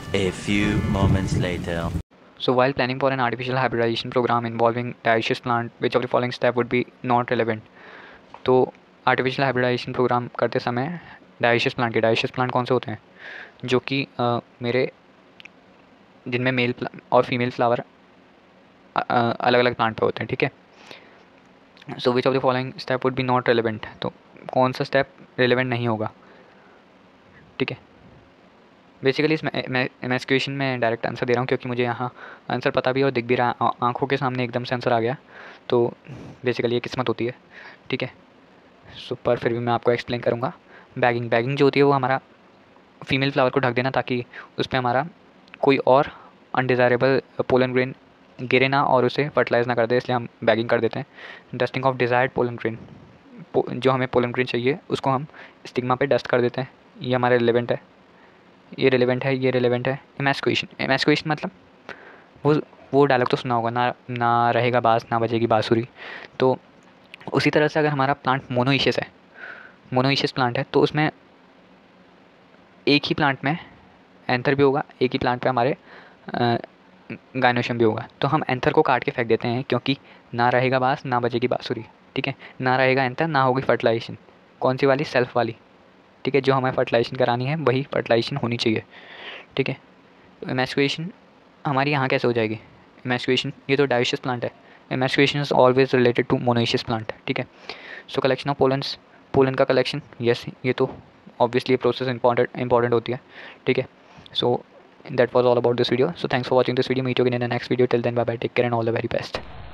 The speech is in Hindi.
A few moments later. So while planning for an artificial hybridization program involving dioecious plant, which of the following step would be not relevant? तो आर्टिफिशियल हाइब्रिडाइजेशन प्रोग्राम करते समय डायोशियस प्लांट कौन से होते हैं जो कि मेरे जिनमें मेल और फीमेल फ्लावर अलग अलग प्लांट पे होते हैं, ठीक है। So which of the following step would be not relevant, तो कौन सा स्टेप रेलिवेंट नहीं होगा, ठीक है। बेसिकली इस क्वेश्चन में डायरेक्ट आंसर दे रहा हूँ क्योंकि मुझे यहाँ आंसर पता भी है और दिख भी रहा है, आंखों के सामने एकदम से आंसर आ गया, तो बेसिकली ये किस्मत होती है, ठीक है। सो पर फिर भी मैं आपको एक्सप्लेन करूँगा। बैगिंग जो होती है वो हमारा फीमेल फ्लावर को ढक देना ताकि उस पर हमारा कोई और अनडिज़ायरेबल पोलन ग्रेन गिरे ना और उसे फर्टिलाइज ना कर दे, इसलिए हम बैगिंग कर देते हैं। Dusting of desired pollen grain, जो हमें पोलन ग्रेन चाहिए उसको हम स्टिग्मा पे डस्ट कर देते हैं। ये हमारा रिलेवेंट है, ये रिलेवेंट है। एमैस्कुएशन मतलब वो डायलॉग तो सुना होगा ना, ना रहेगा बास ना बजेगी बाँसुरी। तो उसी तरह से अगर हमारा प्लांट मोनोइशियस प्लांट है तो उसमें एक ही प्लांट में एंथर भी होगा, एक ही प्लांट पे हमारे गायनोशियम भी होगा। तो हम एंथर को काट के फेंक देते हैं क्योंकि ना रहेगा बाँस ना बजेगी बाँसुरी, ठीक है। ना रहेगा एंथर, ना होगी फर्टिलाइजेशन, कौन सी वाली, सेल्फ वाली, ठीक है। जो हमें फर्टिलाइजेशन करानी है वही फर्टिलाइजेशन होनी चाहिए, ठीक है। तो एमैस्कुएशन हमारी यहाँ कैसे हो जाएगी? एमैस्कुएशन, ये तो डायोशियस प्लांट है, emasculation is always related to monoecious plant, ठीक है। सो कलेक्शन ऑफ पोलन का कलेक्शन, यस, ये तो ऑब्वियसली प्रोसेस इंपॉर्टेंट होती है, ठीक है। सो that was all about this video. So thanks for watching this video. Meet you again in the next video. Till then, bye bye, take care and all the very best.